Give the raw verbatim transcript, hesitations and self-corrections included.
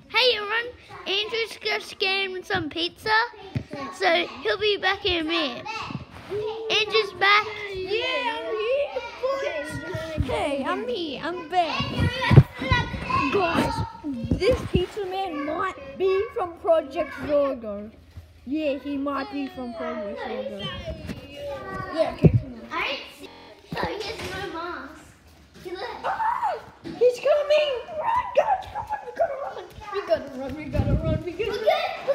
Hey everyone, Andrew's just getting some pizza, so he'll be back in a minute. Andrew's back. Yeah, I'm here, boys. Hey, I'm here. I'm back. Guys, this pizza man might be from Project Zorgo. Yeah, he might be from Project Zorgo. Yeah, okay, come on. I see. So he has no mask. He left. Ah, he's coming! Run, guys, come on, we gotta run. We gotta run, we gotta run, we gotta run.